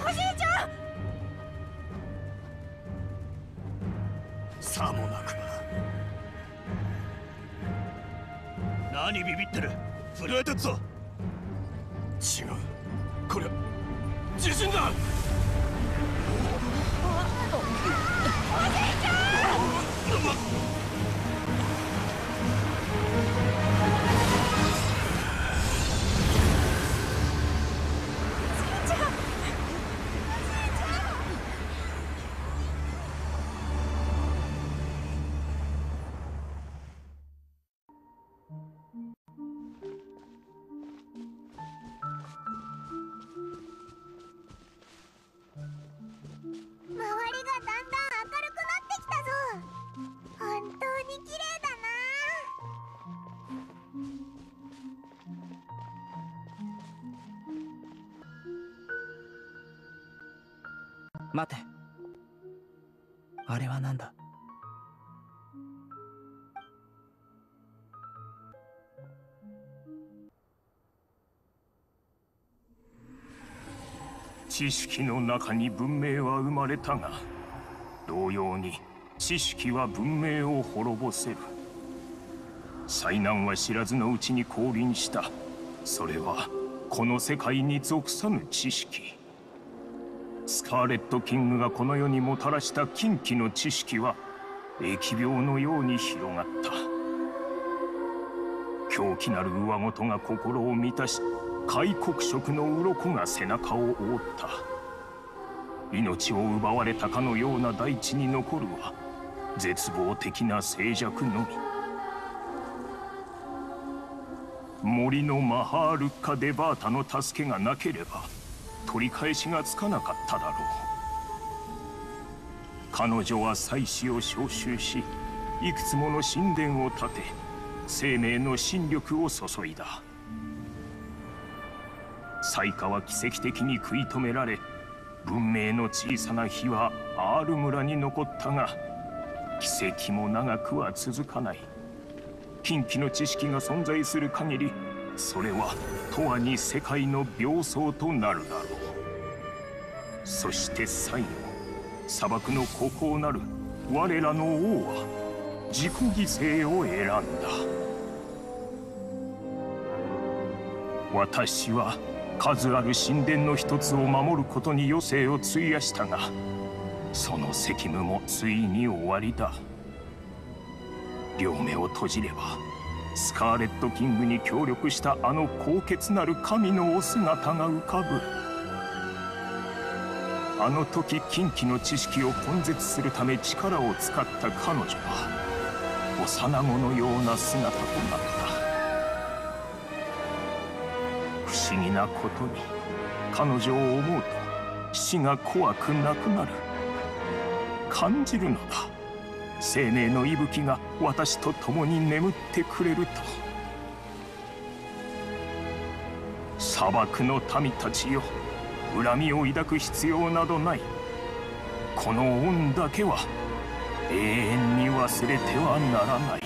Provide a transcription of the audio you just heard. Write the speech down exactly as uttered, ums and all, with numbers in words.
おじいちゃん。 さもなくな。 何ビビってる。震えてっぞ。 違う、こりゃ地震だ。 おじいちゃん。周りがだんだん明るくなってきたぞ。本当に綺麗だな。待て、あれは何だ。 知識の中に文明は生まれたが、同様に知識は文明を滅ぼせる。災難は知らずのうちに降臨した。それはこの世界に属さぬ知識。スカーレット・キングがこの世にもたらした禁忌の知識は疫病のように広がった。狂気なる上事が心を満たし、開国色の鱗が背中を覆った。命を奪われたかのような大地に残るは絶望的な静寂のみ。森のマハールッカ・デバータの助けがなければ取り返しがつかなかっただろう。彼女は祭司を召集し、いくつもの神殿を建て、生命の新力を注いだ。災禍は奇跡的に食い止められ、文明の小さな火はアール村に残ったが、奇跡も長くは続かない。禁忌の知識が存在する限り、それは永遠に世界の病巣となるだろう。そして最後、砂漠の孤高なる我らの王は自己犠牲を選んだ。私は数ある神殿の一つを守ることに余生を費やしたが、その責務もついに終わりだ。両目を閉じればスカーレット・キングに協力したあの高潔なる神のお姿が浮かぶ。あの時禁忌の知識を根絶するため力を使った彼女は幼子のような姿となった。不思議なことに彼女を思うと死が怖くなくなる。感じるのだ、生命の息吹が私と共に眠ってくれると。砂漠の民たちよ、恨みを抱く必要などない。この恩だけは永遠に忘れてはならない。